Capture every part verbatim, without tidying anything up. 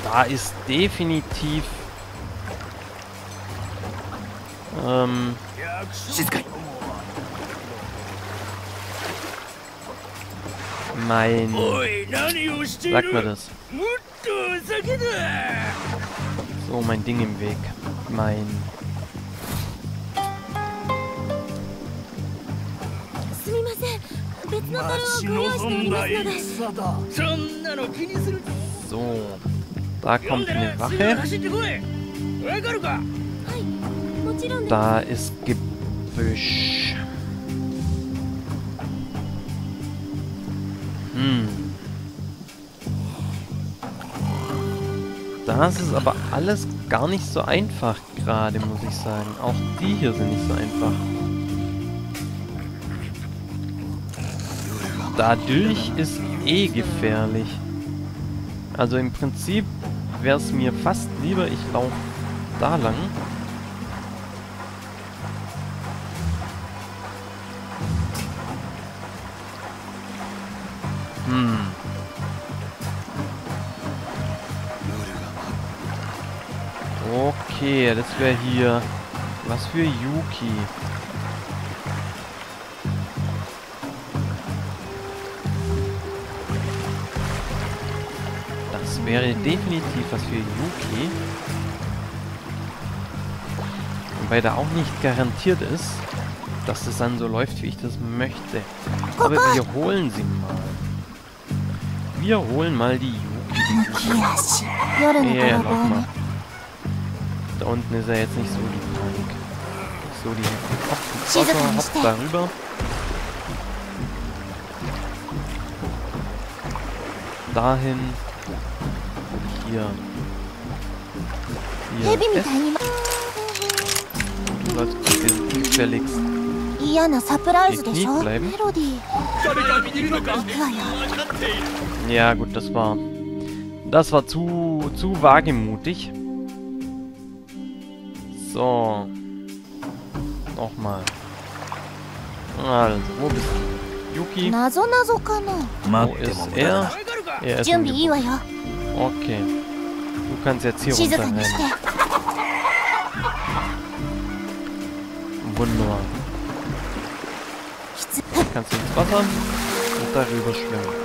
da ist definitiv ähm, mein, sagt man das? So, mein Ding im Weg. Mein... So, da kommt eine Wache. Da ist Gebüsch. Hm. Das ist aber alles gar nicht so einfach gerade, muss ich sagen. Auch die hier sind nicht so einfach. Dadurch ist eh gefährlich. Also im Prinzip wäre es mir fast lieber, ich laufe da lang. Hm. Okay, das wäre hier... Was für Yuki? Das wäre definitiv was für Yuki. Wobei da auch nicht garantiert ist, dass es dann so läuft, wie ich das möchte. Aber wir holen sie mal. Wir holen mal die Yuki. Ja, ja, lauf mal. Da unten ist er jetzt nicht so die Panik. So, die Hopp, Hopp darüber. Dahin. Hier. Hier. F. Du sollst gefälligst gekniet bleiben. Ja, gut, das war... Das war zu, zu wagemutig. So. Nochmal. Also, wo bist du? Yuki? Wo ist er? Er ist im Okay. Du kannst jetzt hier runterrennen. Wunderbar. Kannst du ins Wasser und darüber schwimmen.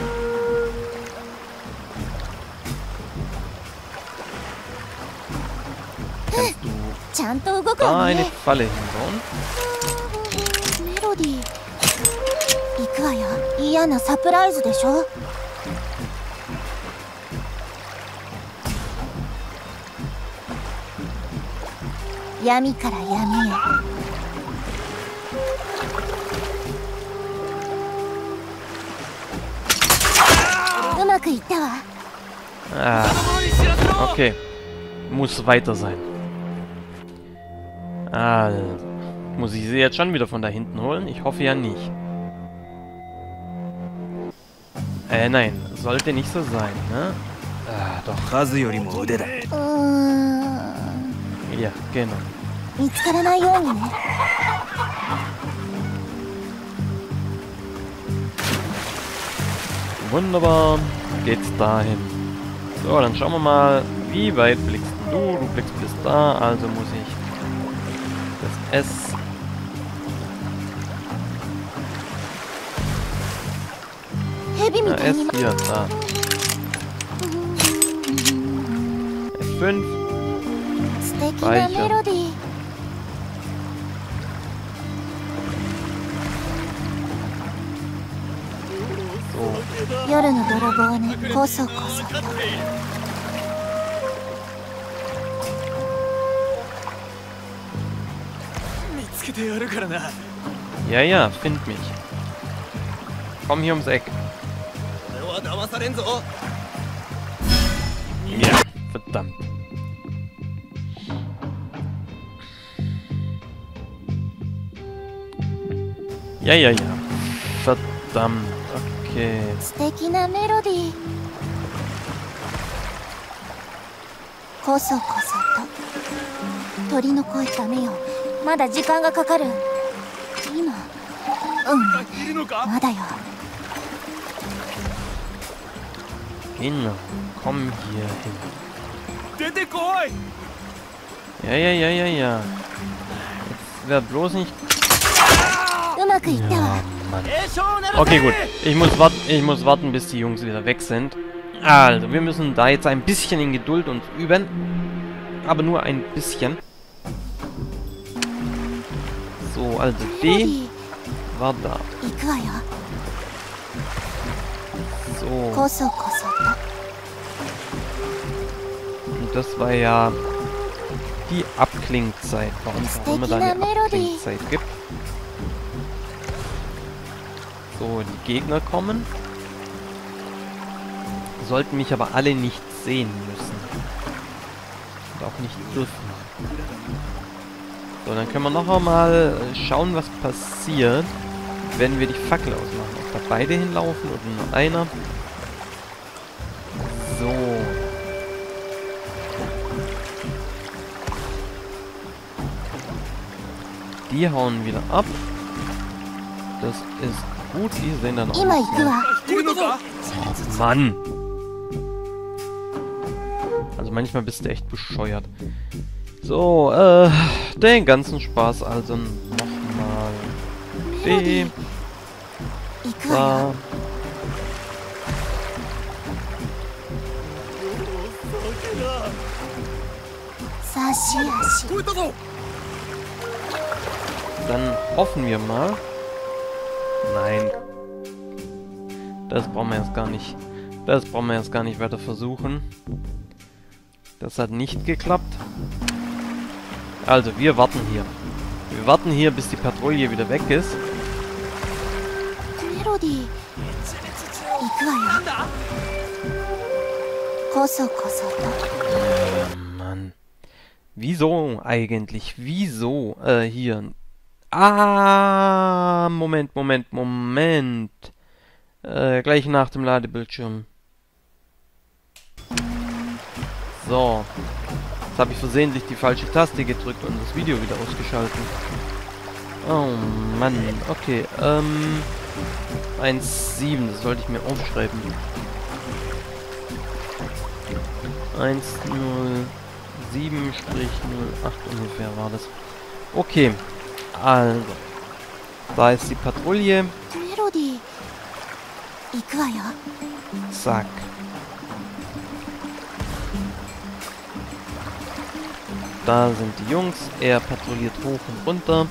Kannst du da eine Falle hinbauen? Ah, okay. Muss weiter sein. Also, muss ich sie jetzt schon wieder von da hinten holen? Ich hoffe ja nicht. Äh, nein. Sollte nicht so sein, ne? Ah, doch. Ja, genau. Wunderbar. Geht's dahin. So, dann schauen wir mal, wie weit blickst du? Du blickst bis da, also muss ich das S. Na, S hier, da. F fünf. Speichern. Ja, ja, find mich. Komm hier ums Eck. Ja, verdammt. Ja, ja, ja. Verdammt. Okay. Genau. Komm hier hin. Ja, ja, ja, ja, ja. Jetzt wäre bloß nicht... Ja, Mann. Okay, gut. Ich muss warten, ich muss warten, bis die Jungs wieder weg sind. Also, wir müssen da jetzt ein bisschen in Geduld uns üben. Aber nur ein bisschen. So, also D war da. So. Und das war ja die Abklingzeit. Warum es auch immer da eine Abklingzeit gibt. So, die Gegner kommen. Sollten mich aber alle nicht sehen müssen. Und auch nicht dürfen. So, dann können wir noch einmal schauen, was passiert, wenn wir die Fackel ausmachen. Ob da beide hinlaufen oder nur einer. So. Die hauen wieder ab. Das ist gut, die sehen dann auch nicht mehr. Oh, Mann! Also manchmal bist du echt bescheuert. So, äh, den ganzen Spaß also nochmal. B. Da. Dann hoffen wir mal. Nein. Das brauchen wir jetzt gar nicht. Das brauchen wir jetzt gar nicht weiter versuchen. Das hat nicht geklappt. Also, wir warten hier. Wir warten hier, bis die Patrouille wieder weg ist. Oh Mann. Wieso eigentlich? Wieso? Äh, hier. Ah, Moment, Moment, Moment. Äh, gleich nach dem Ladebildschirm. So. Jetzt habe ich versehentlich die falsche Taste gedrückt und das Video wieder ausgeschaltet. Oh Mann. Okay, ähm... eins Komma sieben, das sollte ich mir aufschreiben. eins null sieben null acht ungefähr war das. Okay. Also. Da ist die Patrouille. Zack. Da sind die Jungs. Er patrouilliert hoch und runter.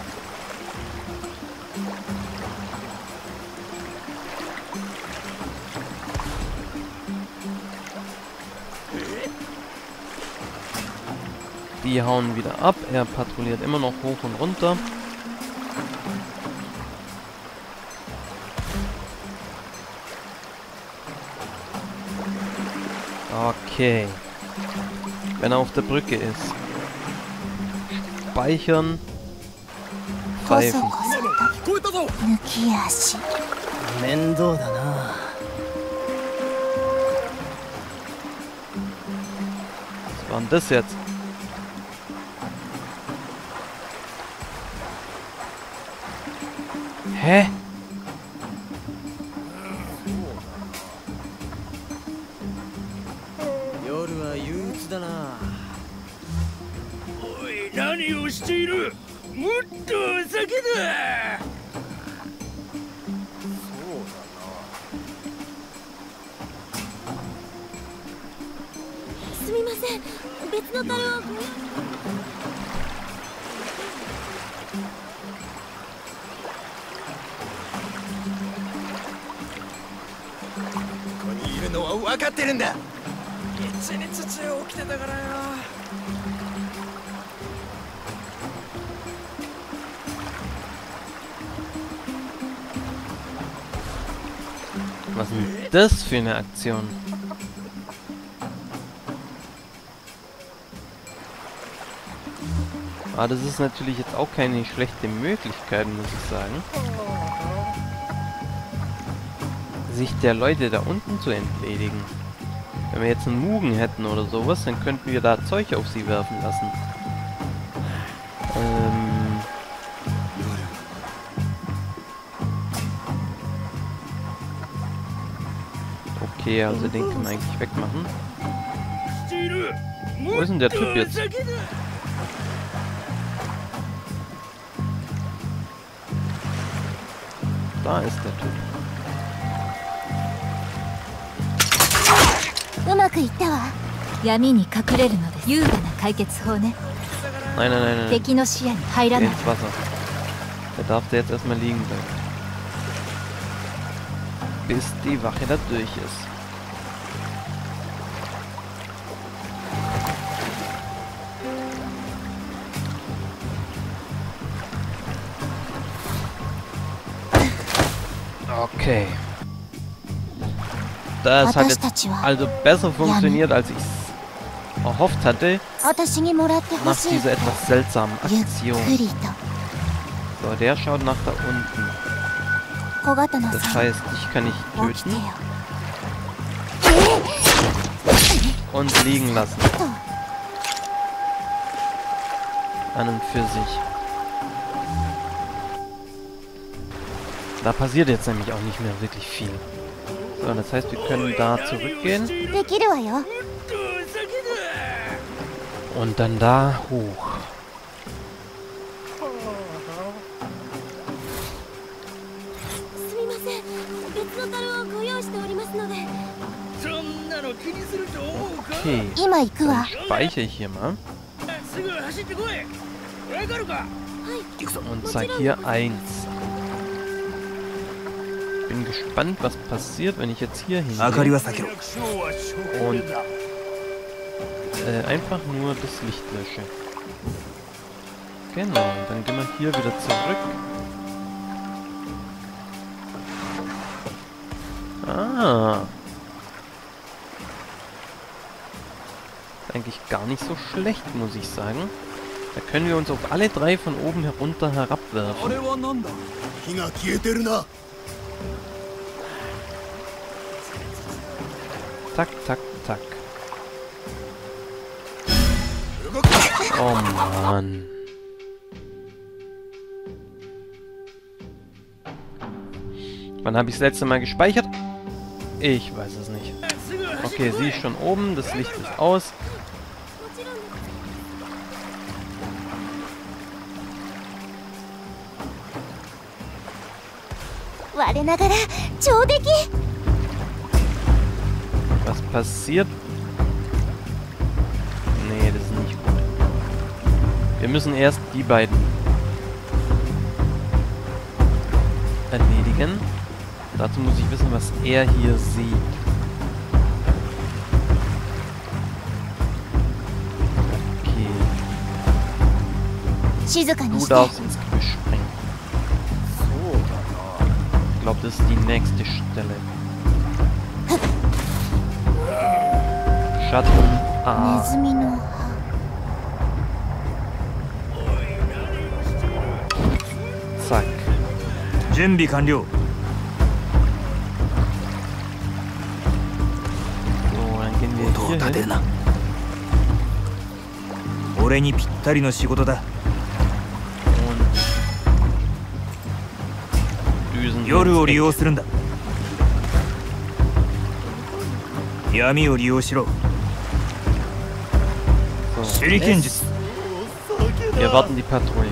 Die hauen wieder ab. Er patrouilliert immer noch hoch und runter. Okay. Wenn er auf der Brücke ist. Speichern. Pfeifen. Was war denn das jetzt? Hä? Was ist denn das für eine Aktion? Ah, das ist natürlich jetzt auch keine schlechte Möglichkeit, muss ich sagen. Sich der Leute da unten zu entledigen. Wenn wir jetzt einen Mugen hätten oder sowas, dann könnten wir da Zeug auf sie werfen lassen. Ähm... Okay, also den können wir eigentlich wegmachen. Wo ist denn der Typ jetzt? Da ist der Typ. Nein, nein, nein, nein. Geh ins Wasser. Der darf da jetzt erstmal liegen bleiben. Bis die Wache da durch ist. Okay. Das hat jetzt also besser funktioniert, als ich es erhofft hatte, nach dieser etwas seltsamen Aktion. So, der schaut nach da unten. Das heißt, ich kann nicht töten. Und liegen lassen. An und für sich. Da passiert jetzt nämlich auch nicht mehr wirklich viel. So, das heißt, wir können da zurückgehen. Und dann da hoch. Okay, dann speichere ich hier mal. Und zeige hier eins. Bin gespannt, was passiert, wenn ich jetzt hier hingehe und äh, einfach nur das Licht lösche. Genau, und dann gehen wir hier wieder zurück. Ah. Ist eigentlich gar nicht so schlecht, muss ich sagen. Da können wir uns auf alle drei von oben herunter herabwerfen. Tak, tak, tak. Oh Mann. Wann habe ich das letzte Mal gespeichert? Ich weiß es nicht. Okay, sie ist schon oben, das Licht ist aus. Was passiert? Nee, das ist nicht gut. Wir müssen erst die beiden erledigen. Dazu muss ich wissen, was er hier sieht. Okay. Du darfst ins Gebüsch springen. Ich glaube, das ist die nächste Stelle. Schatten A. Zack. Junbi完了. So, dann gehen wir hier hin. 俺にぴったりの仕事だ. Und 夜を利用するんだ. 闇を利用しろ. So, wir warten die Patrouille.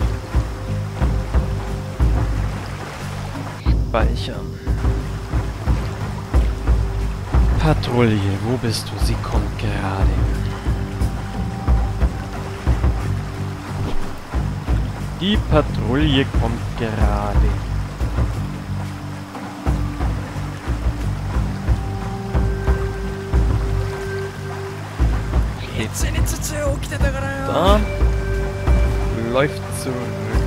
Speichern. Patrouille, wo bist du? Sie kommt gerade. Die Patrouille kommt gerade. Da. Läuft zurück.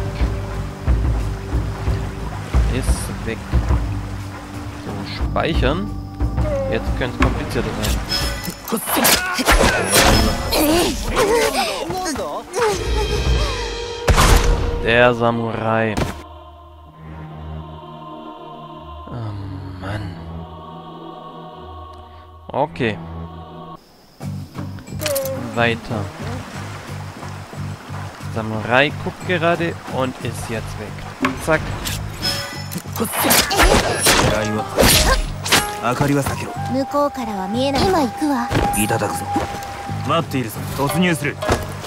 Ist weg. So, speichern. Jetzt könnte es komplizierter sein. Der Samurai. Oh Mann. Okay. Weiter. Samurai guckt gerade und ist jetzt weg. Zack. 明かりは避けろ。 向こうからは見えない。今行くわ。 いただくぞ。待っているぞ。突入する。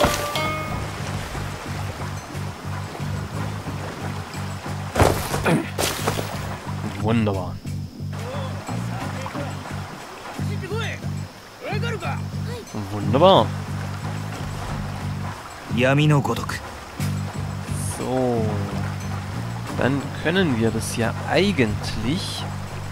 Wunderbar. Wunderbar. 闇のごとく。 So. Dann können wir das ja eigentlich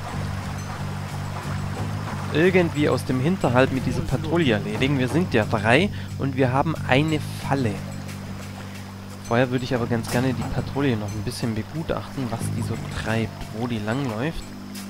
irgendwie aus dem Hinterhalt mit dieser Patrouille erledigen. Wir sind ja drei und wir haben eine Falle. Vorher würde ich aber ganz gerne die Patrouille noch ein bisschen begutachten, was die so treibt, wo die langläuft.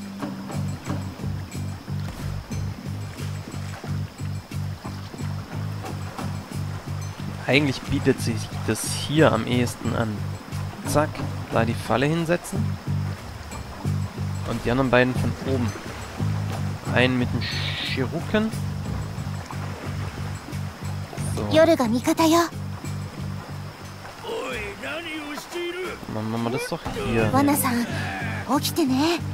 Eigentlich bietet sich das hier am ehesten an. Zack, da die Falle hinsetzen. Und die anderen beiden von oben. Einen mit dem Chiruken. So. Machen wir das doch hier. Wanna-san, 起きてね。